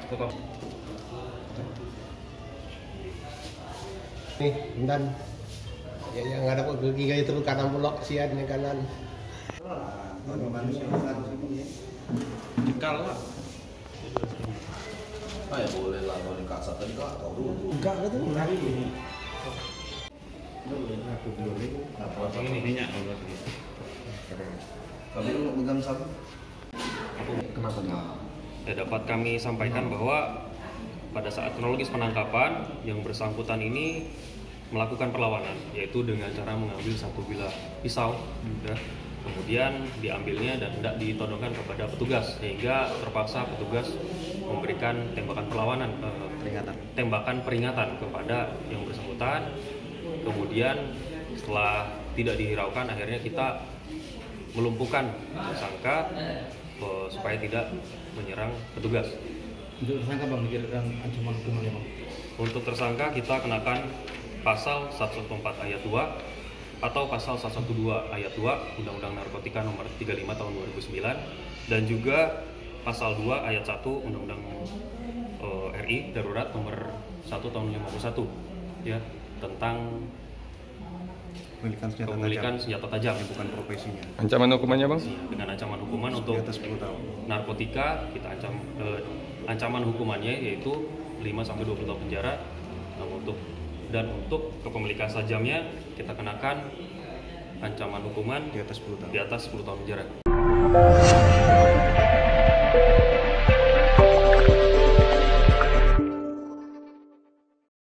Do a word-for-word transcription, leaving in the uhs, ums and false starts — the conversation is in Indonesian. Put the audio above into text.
Nih, dan ya yang ada kok gigi kayak itu kanan bulok sian yang kanan. Jengkal lah. Ah ya boleh lah kalau di kasar tadi kak tahu dulu. Enggak itu hari ini. Ini minyak. Kami lu pegang sapu. Kenapa nih? Ya, dapat kami sampaikan bahwa pada saat kronologis penangkapan yang bersangkutan ini melakukan perlawanan, yaitu dengan cara mengambil satu bilah pisau, ya, kemudian diambilnya dan tidak ditodongkan kepada petugas, sehingga terpaksa petugas memberikan tembakan perlawanan, eh, peringatan, tembakan peringatan kepada yang bersangkutan. Kemudian setelah tidak dihiraukan, akhirnya kita melumpuhkan tersangka eh, supaya tidak menyerang petugas. Untuk tersangka bang, dikirakan ancaman hukumannya bang? Untuk tersangka kita kenakan pasal seratus empat ayat dua atau pasal seratus dua ayat dua Undang-Undang Narkotika nomor tiga puluh lima tahun dua ribu sembilan dan juga pasal dua ayat satu Undang-Undang uh, R I darurat nomor satu tahun lima puluh satu, ya, tentang Pemilikan senjata pemilikan tajam. senjata tajam. Ini bukan profesinya. Ancaman hukumannya bang? Dengan ancaman hukuman untuk Di atas sepuluh tahun. narkotika kita ancam eh, ancaman hukumannya yaitu lima sampai dua puluh tahun penjara. Nah, untuk dan untuk kepemilikan tajamnya kita kenakan ancaman hukuman Di atas sepuluh tahun. di atas sepuluh tahun penjara.